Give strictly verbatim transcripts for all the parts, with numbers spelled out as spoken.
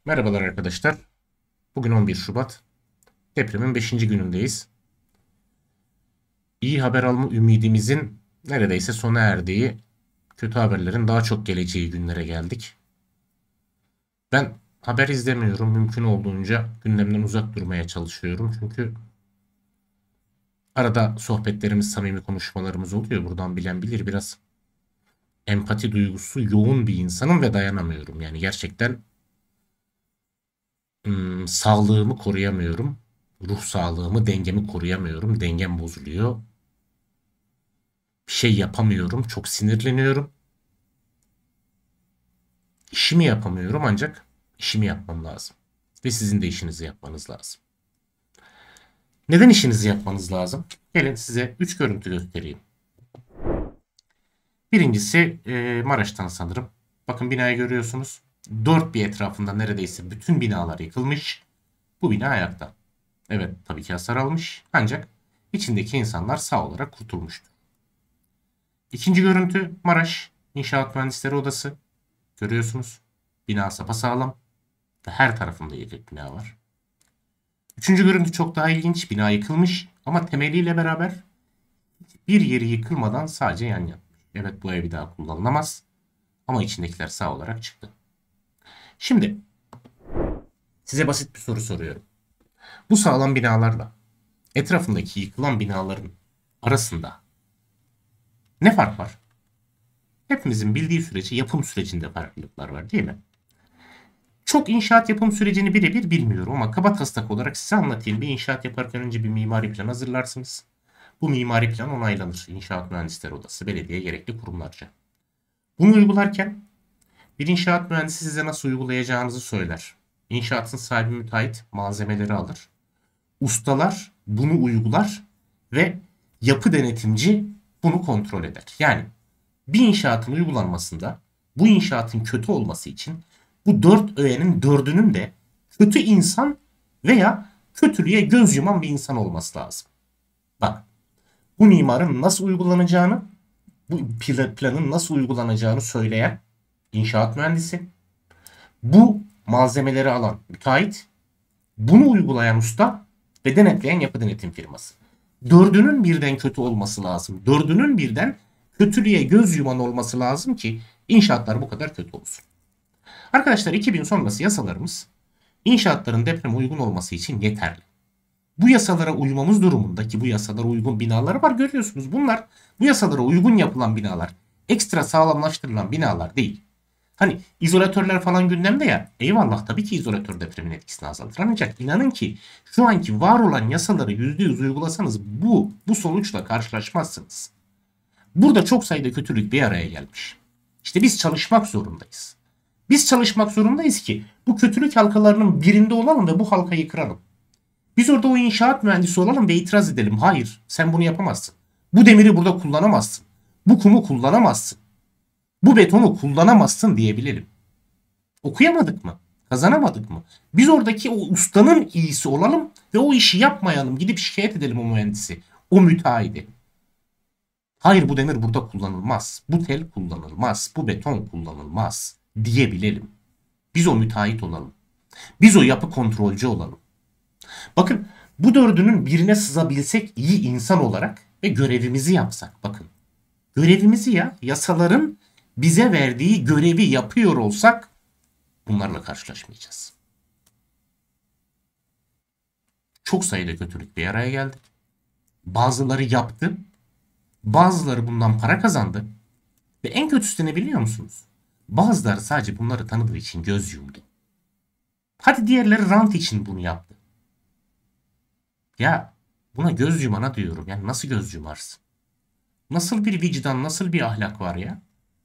Merhabalar arkadaşlar. Bugün on bir Şubat. Depremin beşinci günündeyiz. İyi haber alma ümidimizin neredeyse sona erdiği, kötü haberlerin daha çok geleceği günlere geldik. Ben haber izlemiyorum. Mümkün olduğunca gündemden uzak durmaya çalışıyorum. Çünkü arada sohbetlerimiz, samimi konuşmalarımız oluyor. Buradan bilen bilir, biraz empati duygusu yoğun bir insanım ve dayanamıyorum. Yani gerçekten ım, sağlığımı koruyamıyorum. Ruh sağlığımı, dengemi koruyamıyorum. Dengem bozuluyor. Bir şey yapamıyorum. Çok sinirleniyorum. İşimi yapamıyorum ancak işimi yapmam lazım. Ve sizin de işinizi yapmanız lazım. Neden işinizi yapmanız lazım? Gelin size üç görüntü göstereyim. Birincisi e, Maraş'tan sanırım. Bakın binayı görüyorsunuz. Dört bir etrafında neredeyse bütün binalar yıkılmış. Bu bina ayakta. Evet, tabii ki hasar almış. Ancak içindeki insanlar sağ olarak kurtulmuştu. İkinci görüntü Maraş İnşaat Mühendisleri Odası. Görüyorsunuz. Bina sapasağlam. Ve her tarafında yedek bina var. Üçüncü görüntü çok daha ilginç. Bina yıkılmış ama temeliyle beraber bir yeri yıkılmadan sadece yan yatmış. Evet, bu ev bir daha kullanılamaz ama içindekiler sağ olarak çıktı. Şimdi size basit bir soru soruyorum. Bu sağlam binalarla etrafındaki yıkılan binaların arasında ne fark var? Hepimizin bildiği sürece yapım sürecinde farklılıklar var, değil mi? Çok inşaat yapım sürecini birebir bilmiyorum ama kabataslak olarak size anlatayım. Bir inşaat yaparken önce bir mimari plan hazırlarsınız. Bu mimari plan onaylanır. İnşaat Mühendisleri Odası, belediye, gerekli kurumlarca. Bunu uygularken bir inşaat mühendisi size nasıl uygulayacağınızı söyler. İnşaatın sahibi müteahhit malzemeleri alır. Ustalar bunu uygular ve yapı denetimci bunu kontrol eder. Yani bir inşaatın uygulanmasında bu inşaatın kötü olması için bu dört öğenin dördünün de kötü insan veya kötülüğe göz yuman bir insan olması lazım. Bak, bu mimarın nasıl uygulanacağını, bu planın nasıl uygulanacağını söyleyen inşaat mühendisi, bu malzemeleri alan müteahhit, bunu uygulayan usta ve denetleyen yapı denetim firması. Dördünün birden kötü olması lazım. Dördünün birden kötülüğe göz yuman olması lazım ki inşaatlar bu kadar kötü olsun. Arkadaşlar, iki bin sonrası yasalarımız inşaatların depreme uygun olması için yeterli. Bu yasalara uymamız durumunda, ki bu yasalara uygun binaları var, görüyorsunuz. Bunlar bu yasalara uygun yapılan binalar. Ekstra sağlamlaştırılan binalar değil. Hani izolatörler falan gündemde ya. Eyvallah, tabii ki izolatör depremin etkisini azaltır. Ancak inanın ki şu anki var olan yasaları yüzde yüz uygulasanız bu, bu sonuçla karşılaşmazsınız. Burada çok sayıda kötülük bir araya gelmiş. İşte biz çalışmak zorundayız. Biz çalışmak zorundayız ki bu kötülük halkalarının birinde olalım ve bu halkayı kıralım. Biz orada o inşaat mühendisi olalım ve itiraz edelim. Hayır, sen bunu yapamazsın. Bu demiri burada kullanamazsın. Bu kumu kullanamazsın. Bu betonu kullanamazsın diyebilelim. Okuyamadık mı? Kazanamadık mı? Biz oradaki o ustanın iyisi olalım ve o işi yapmayalım. Gidip şikayet edelim o mühendisi, o müteahhidi. Hayır, bu demir burada kullanılmaz. Bu tel kullanılmaz. Bu beton kullanılmaz diyebilelim. Biz o müteahhit olalım. Biz o yapı kontrolcü olalım. Bakın, bu dördünün birine sızabilsek iyi insan olarak ve görevimizi yapsak, bakın. Görevimizi, ya yasaların bize verdiği görevi yapıyor olsak bunlarla karşılaşmayacağız. Çok sayıda kötülük bir araya geldi. Bazıları yaptı. Bazıları bundan para kazandı. Ve en kötüsü ne biliyor musunuz? Bazıları sadece bunları tanıdığı için göz yumdu. Hadi diğerleri rant için bunu yaptı. Ya buna göz yumana diyorum. Yani nasıl göz yumarsın? Nasıl bir vicdan, nasıl bir ahlak var ya?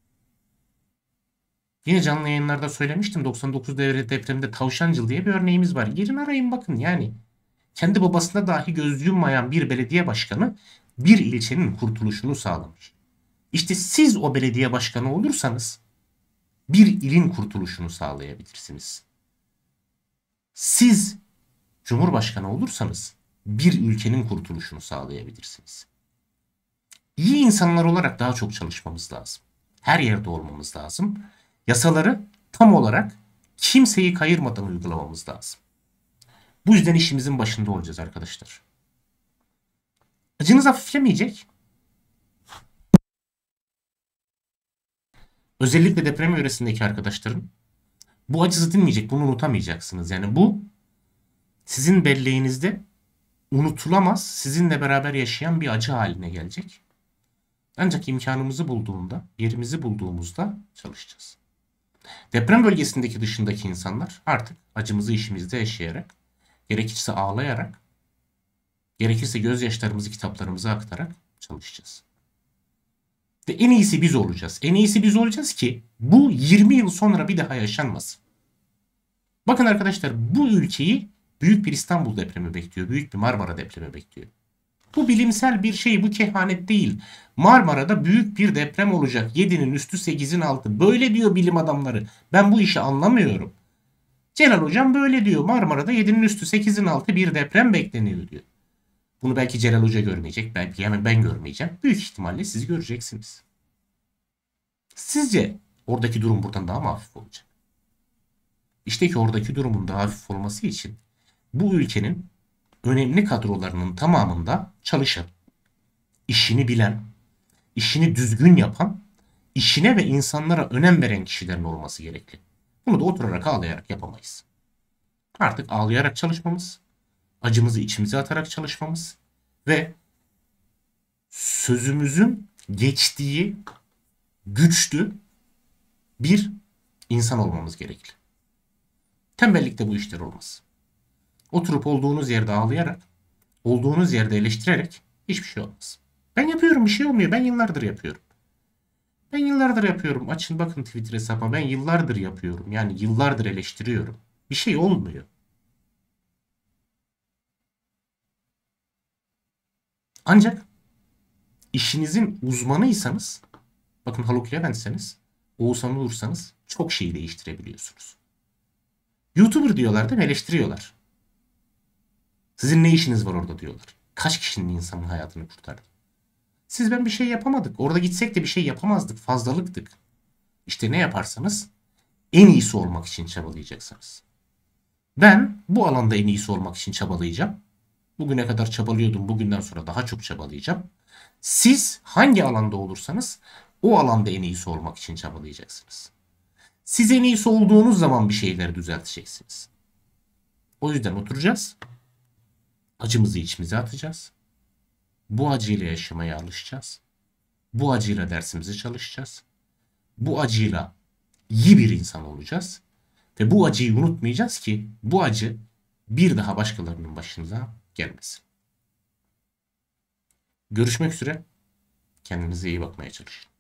Yine canlı yayınlarda söylemiştim, doksan dokuz devre depreminde Tavşancıl diye bir örneğimiz var. Girin arayın bakın yani. Kendi babasına dahi göz yummayan bir belediye başkanı bir ilçenin kurtuluşunu sağlamış. İşte siz o belediye başkanı olursanız bir ilin kurtuluşunu sağlayabilirsiniz. Siz Cumhurbaşkanı olursanız bir ülkenin kurtuluşunu sağlayabilirsiniz. İyi insanlar olarak daha çok çalışmamız lazım. Her yerde olmamız lazım. Yasaları tam olarak kimseyi kayırmadan uygulamamız lazım. Bu yüzden işimizin başında olacağız arkadaşlar. Acınız hafiflemeyecek. Özellikle deprem yöresindeki arkadaşların bu acısı dinmeyecek. Bunu unutamayacaksınız. Yani bu sizin belleğinizde unutulamaz, sizinle beraber yaşayan bir acı haline gelecek. Ancak imkanımızı bulduğunda, yerimizi bulduğumuzda çalışacağız. Deprem bölgesindeki dışındaki insanlar artık acımızı işimizde yaşayarak, gerekirse ağlayarak, gerekirse gözyaşlarımızı kitaplarımıza aktararak çalışacağız. Ve en iyisi biz olacağız. En iyisi biz olacağız ki bu yirmi yıl sonra bir daha yaşanmasın. Bakın arkadaşlar, bu ülkeyi büyük bir İstanbul depremi bekliyor. Büyük bir Marmara depremi bekliyor. Bu bilimsel bir şey, bu kehanet değil. Marmara'da büyük bir deprem olacak. yedinin üstü sekizin altı. Böyle diyor bilim adamları. Ben bu işi anlamıyorum. Celal Hocam böyle diyor. Marmara'da yedinin üstü sekizin altı bir deprem bekleniyor diyor. Bunu belki Celal Hoca görmeyecek. Belki hemen ben görmeyeceğim. Büyük ihtimalle siz göreceksiniz. Sizce oradaki durum buradan daha mı hafif olacak? İşte ki oradaki durumun daha hafif olması için bu ülkenin önemli kadrolarının tamamında çalışan, işini bilen, işini düzgün yapan, işine ve insanlara önem veren kişilerin olması gerekli. Bunu da oturarak ağlayarak yapamayız. Artık ağlayarak çalışmamız, acımızı içimize atarak çalışmamız ve sözümüzün geçtiği güçlü bir insan olmamız gerekli. Tembellikte bu işler olmaz. Oturup olduğunuz yerde ağlayarak, olduğunuz yerde eleştirerek hiçbir şey olmaz. Ben yapıyorum, bir şey olmuyor. Ben yıllardır yapıyorum. Ben yıllardır yapıyorum. Açın bakın Twitter hesabıma. Ben yıllardır yapıyorum. Yani yıllardır eleştiriyorum. Bir şey olmuyor. Ancak işinizin uzmanıysanız, bakın Haluk Levent'seniz, Oğuzhan Uğur'sanız çok şeyi değiştirebiliyorsunuz. YouTuber diyorlar değil mi? Eleştiriyorlar. Sizin ne işiniz var orada diyorlar. Kaç kişinin insanın hayatını kurtardı? Siz ben bir şey yapamadık. Orada gitsek de bir şey yapamazdık. Fazlalıktık. İşte ne yaparsanız en iyisi olmak için çabalayacaksınız. Ben bu alanda en iyisi olmak için çabalayacağım. Bugüne kadar çabalıyordum. Bugünden sonra daha çok çabalayacağım. Siz hangi alanda olursanız o alanda en iyisi olmak için çabalayacaksınız. Siz en iyisi olduğunuz zaman bir şeyleri düzelteceksiniz. O yüzden oturacağız. Acımızı içimize atacağız. Bu acıyla yaşamaya alışacağız. Bu acıyla dersimizi çalışacağız. Bu acıyla iyi bir insan olacağız. Ve bu acıyı unutmayacağız ki bu acı bir daha başkalarının başına gelmesin. Görüşmek üzere. Kendinize iyi bakmaya çalışın.